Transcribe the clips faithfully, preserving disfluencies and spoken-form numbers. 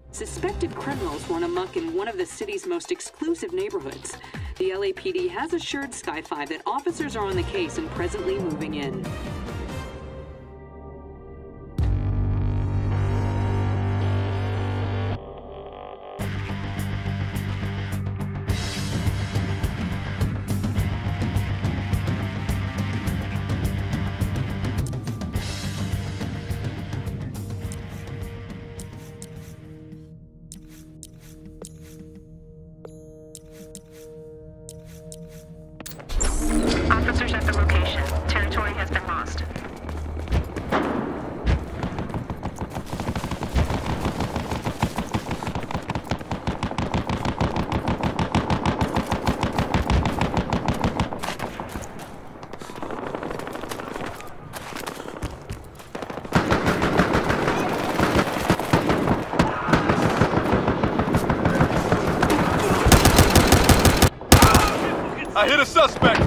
Suspected criminals run amok in one of the city's most exclusive neighborhoods. The L A P D has assured Sky five that officers are on the case and presently moving in. Officers at the location. Territory has been lost. I hit a suspect!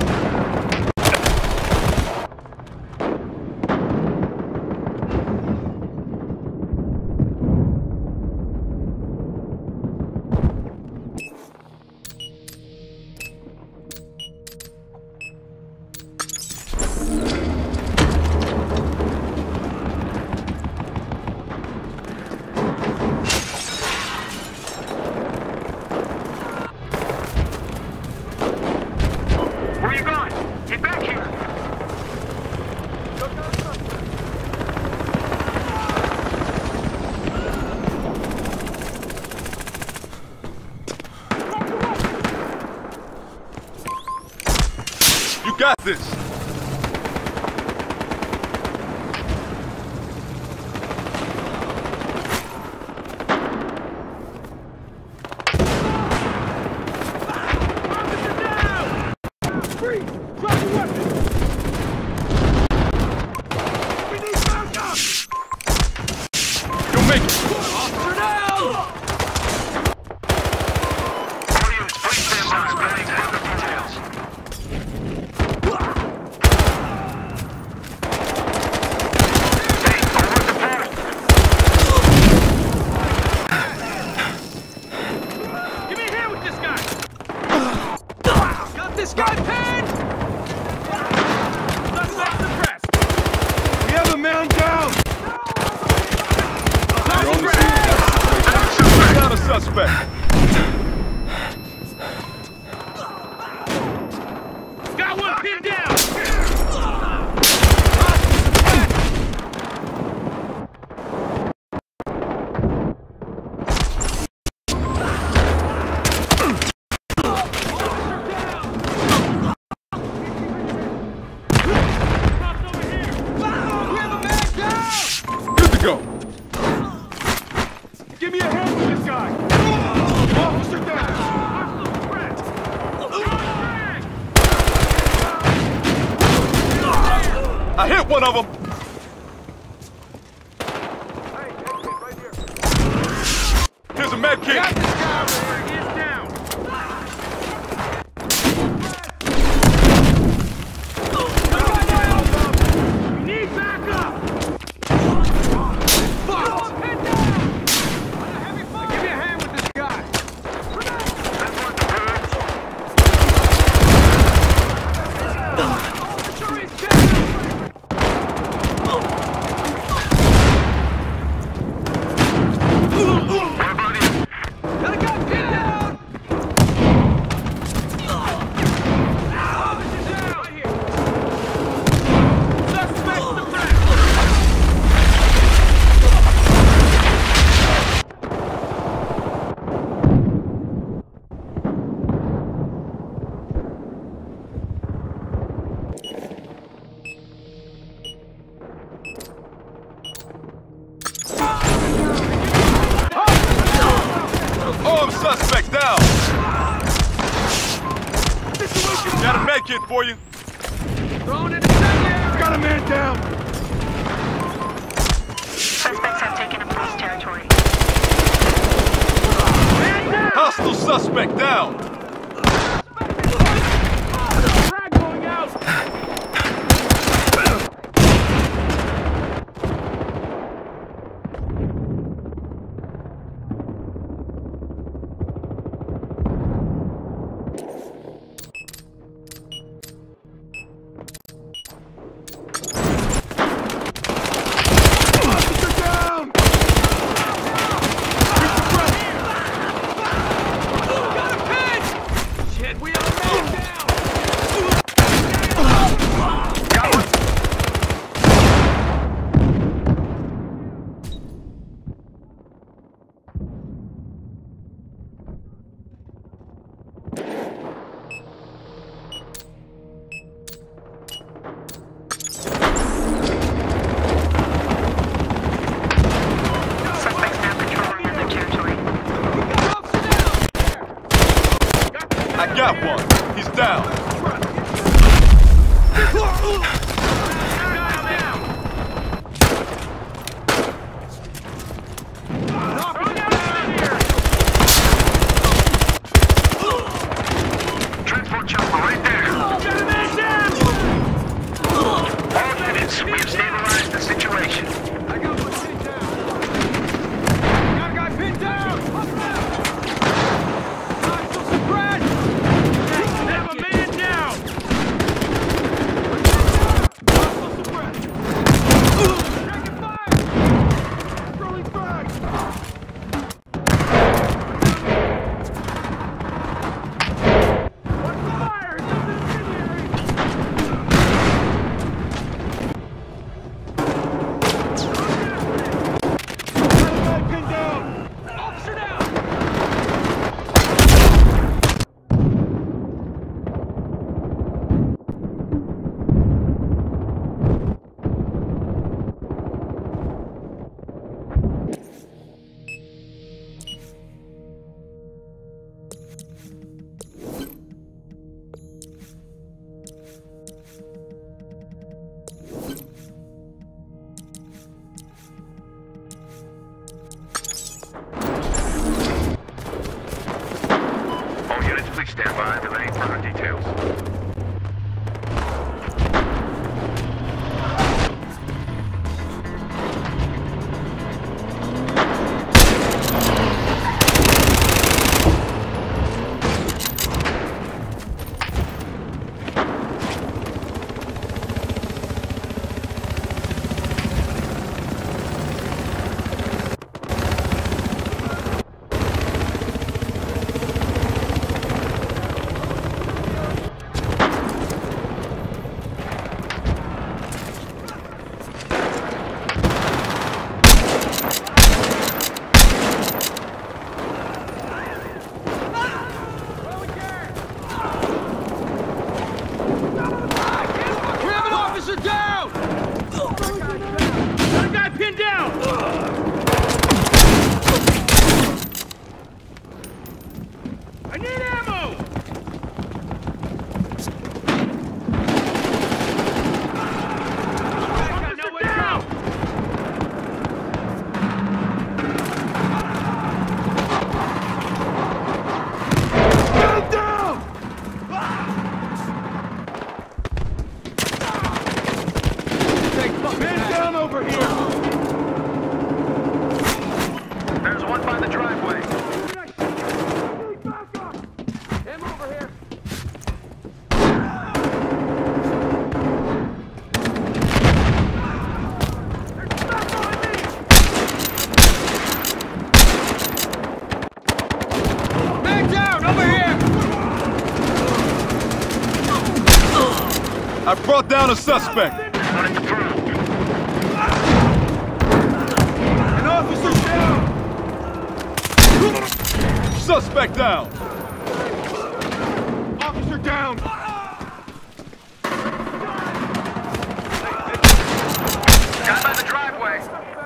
You got this! Freeze! Drop your weapon! We need backup! You'll make it! Officer down! Audience, please stand by. Ready for further details. This guy pinned! Suspect suppressed! We have a man down! You're on the scene. Down a suspect! Got one pinned down! Go! Give me a hand with this guy! Officer down! I hit one of them! Here's a med kit! Got this guy over here! He is down! We need backup! Armed suspect down! Got a med kit for you! Thrown in the second! Got a man down! Suspects have taken up police territory. Hostile suspect down! Frag going out! Got one. He's down. Transport chopper right there. All units, we've stabilized the situation. I got one pinned down. Got a guy pinned down. Hostile suppressed. Have a man down. Hostile suppressed. Taking fire. Throwing fire. What's the fire? It's an incendiary. Pinned down. Officer down. All units, please stand by, relaying further details. We have an officer down! Got a guy pinned down! I need ammo! Officer down! Get him down! Man down over here! There's one by the driveway. Him over here! Man down! Over here! I brought down a suspect. Running the patrol. An officer down! Suspect down. Officer down! Guy by the driveway.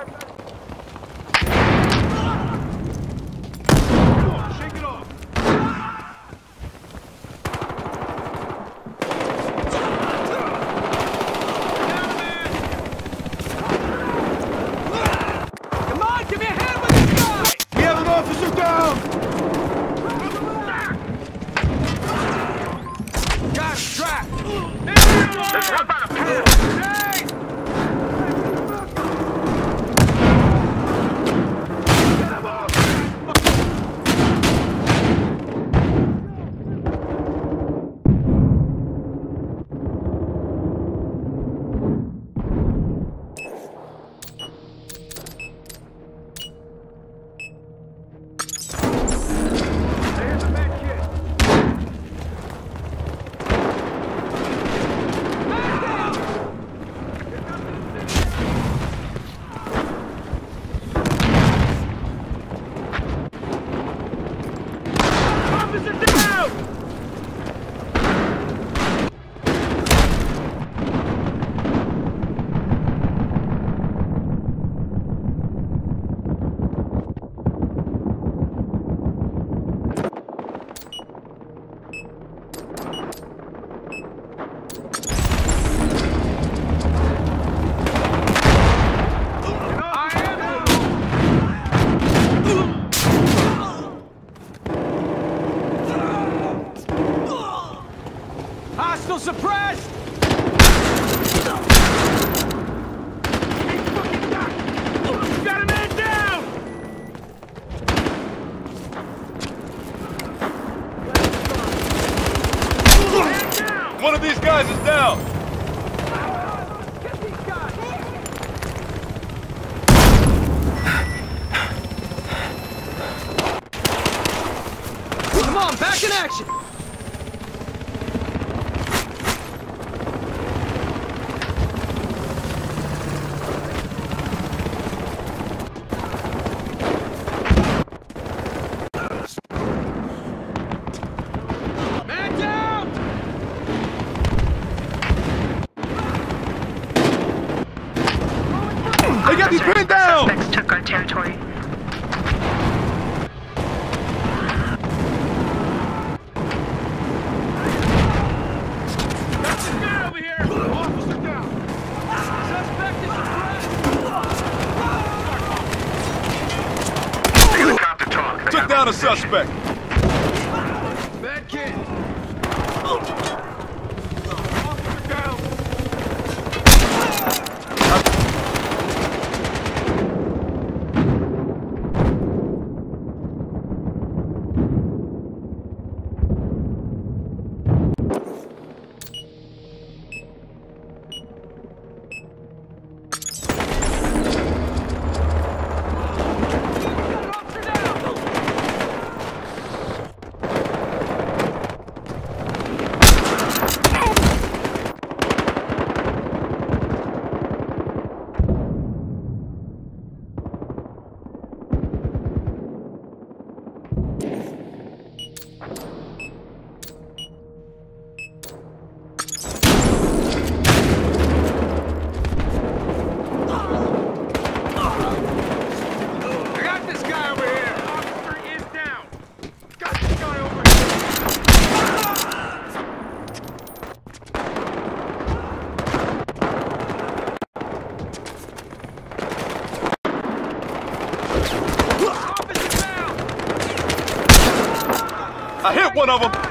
Come on, shake it off! Come on, give me a hand with this guy! We have an officer down! Got him, trapped! There's one by the pool. Hey! Get him off! There's a med kit! Man down! Here comes the officer down! suppressed! Got a man down! Man down! One of these guys is down. Get these guys! Come on, back in action! Man down! They got these men down. Suspects took our territory. Over here! Officer down! Suspect is suppressed! Helicopter talk. They Took have down a position. suspect. Bad kid! Officer down! I got this guy over here! Officer is down! Got this guy over here! Officer down! I hit one of them.